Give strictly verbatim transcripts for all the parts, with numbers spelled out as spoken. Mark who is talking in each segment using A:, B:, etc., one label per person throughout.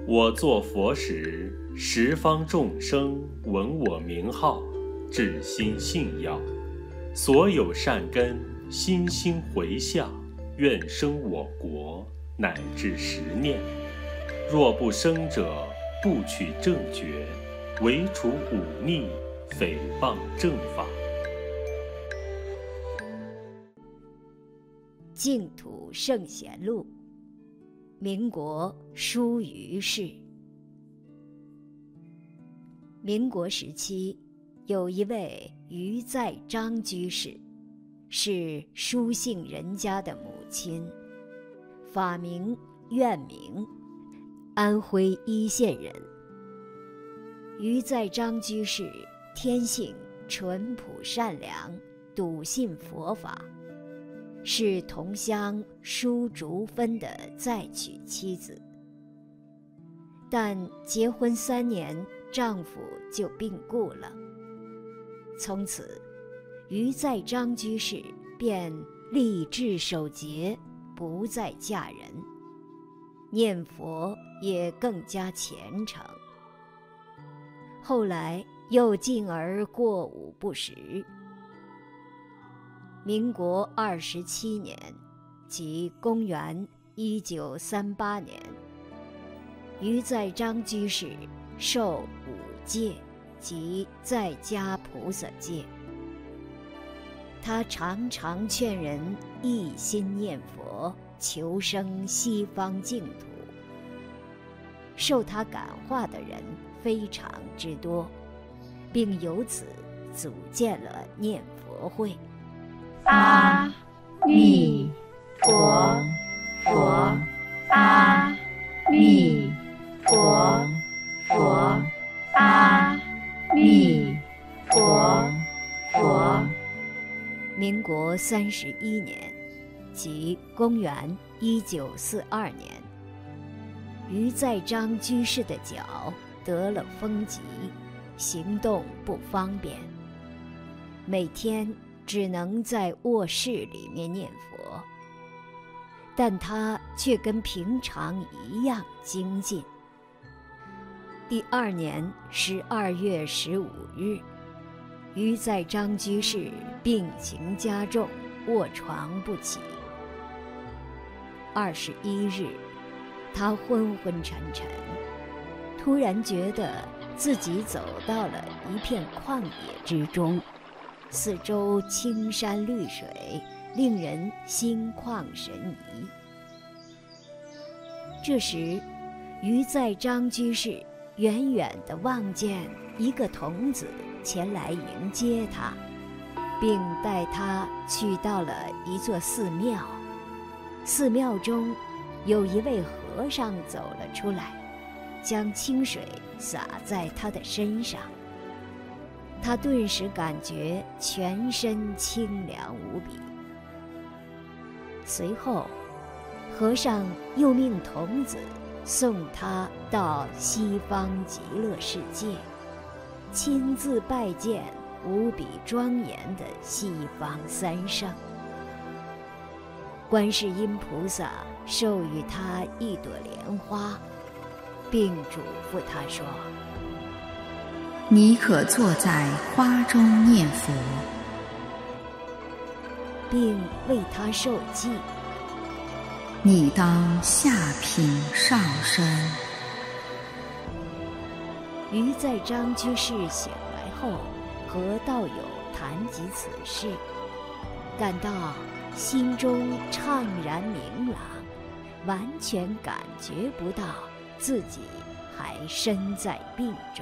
A: 我作佛时，十方众生闻我名号，至心信要，所有善根心心回向，愿生我国，乃至十念。若不生者，不取正觉，唯除忤逆，诽谤正法。
B: 净土圣贤录，民国疏于氏。民国时期，有一位于在章居士，是书姓人家的母亲，法名愿明，安徽一县人。于在章居士天性淳朴善良，笃信佛法，是同乡舒竹芬的再娶妻子。但结婚三年，丈夫就病故了。从此，于在章居士便立志守节，不再嫁人，念佛也更加虔诚。后来又进而过午不食。民国二十七年，即公元一九三八年，于在章居士受五戒，即在家菩萨戒。他常常劝人一心念佛，求生西方净土。受他感化的人非常之多，并由此组建了念佛会。
C: 阿弥陀佛，阿弥陀佛，阿弥陀佛。
B: 民国三十一年，即公元一九四二年，于在章居士的脚得了风疾，行动不方便，每天只能在卧室里面念佛，但他却跟平常一样精进。第二年十二月十五日，于在章居士病情加重，卧床不起。二十一日，他昏昏沉沉，突然觉得自己走到了一片旷野之中，四周青山绿水，令人心旷神怡。这时，于在章居士远远地望见一个童子前来迎接他，并带他去到了一座寺庙。寺庙中有一位和尚走了出来，将清水洒在他的身上。他顿时感觉全身清凉无比。随后，和尚又命童子送他到西方极乐世界，亲自拜见无比庄严的西方三圣。观世音菩萨授予他一朵莲花，并嘱咐他说：
D: 你可坐在花中念佛，
B: 并为他受记。
D: 你当下品上身。
B: 于在章居士醒来后，和道友谈及此事，感到心中怅然明朗，完全感觉不到自己还身在病中。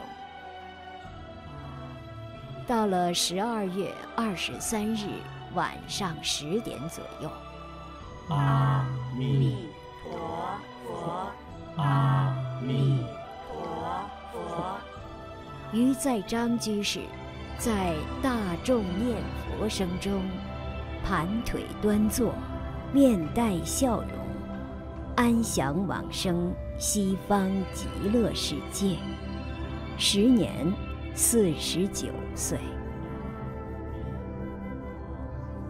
B: 到了十二月二十三日晚上十点左右，
A: 阿弥陀佛，阿弥陀佛。
B: 于在章居士在大众念佛声中，盘腿端坐，面带笑容，安详往生西方极乐世界，时年四十九岁。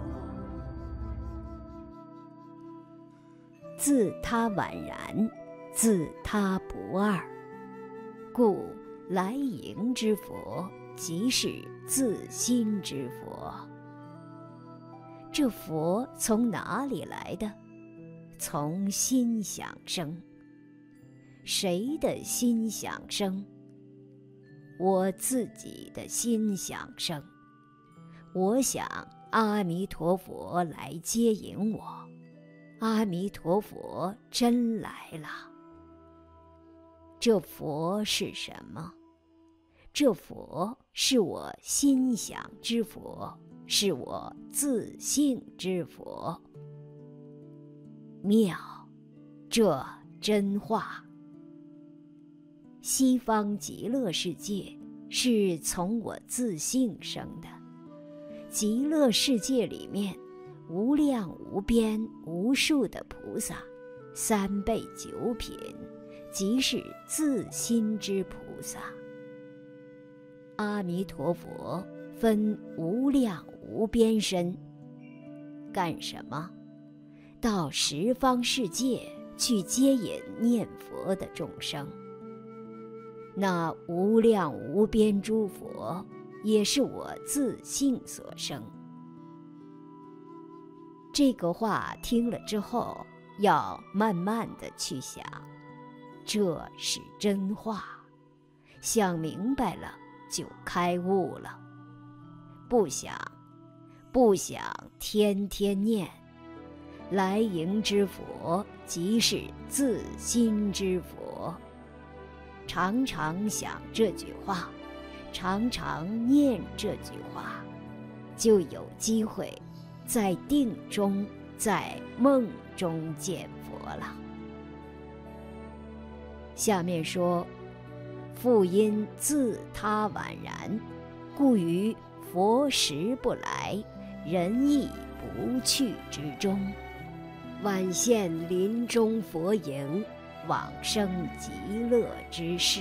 B: 自他宛然， 自他不二，故来迎之佛即是自心之佛。这佛从哪里来的？从心想生。谁的心想生？我自己的心想生。我想阿弥陀佛来接引我，阿弥陀佛真来了。这佛是什么？这佛是我心想之佛，是我自性之佛。妙，这真话。西方极乐世界是从我自性生的，极乐世界里面无量无边无数的菩萨，三辈九品，即是自心之菩萨。阿弥陀佛分无量无边身，干什么？到十方世界去接引念佛的众生。那无量无边诸佛也是我自性所生。这个话听了之后，要慢慢的去想，这是真话，想明白了就开悟了。不想，不想天天念，来迎之佛即是自心之佛。常常想这句话，常常念这句话，就有机会在定中，在梦中见佛了。下面说，复因自他宛然，故于佛时不来，人亦不去之中，宛现林中佛营，往生极乐之事。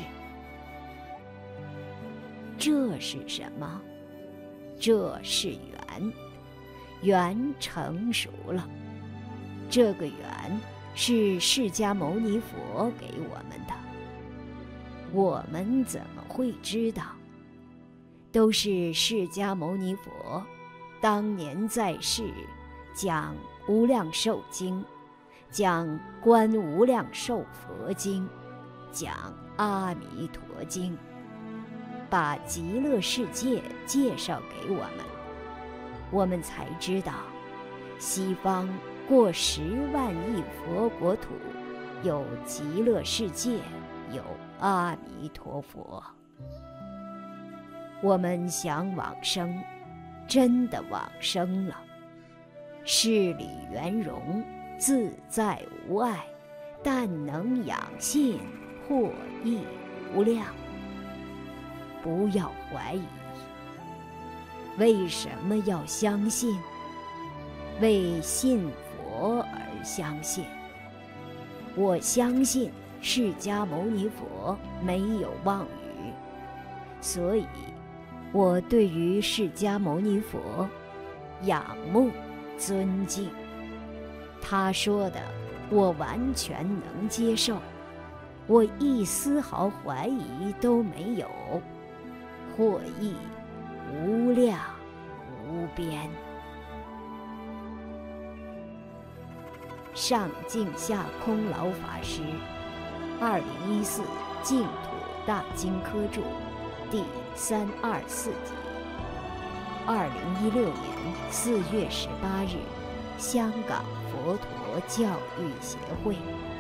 B: 这是什么？这是缘，缘成熟了。这个缘是释迦牟尼佛给我们的，我们怎么会知道？都是释迦牟尼佛当年在世讲无量寿经，讲观无量寿佛经，讲阿弥陀经，把极乐世界介绍给我们，我们才知道西方过十万亿佛国土有极乐世界，有阿弥陀佛。我们想往生，真的往生了，事理圆融，自在无碍，但能养信，获益无量。不要怀疑。为什么要相信？为信佛而相信。我相信释迦牟尼佛没有妄语，所以我对于释迦牟尼佛仰慕尊敬，他说的我完全能接受，我一丝毫怀疑都没有，获益无量无边。上净下空老法师二零一四净土大经科注第三二四集，二零一六年四月十八日，香港佛陀教育协会。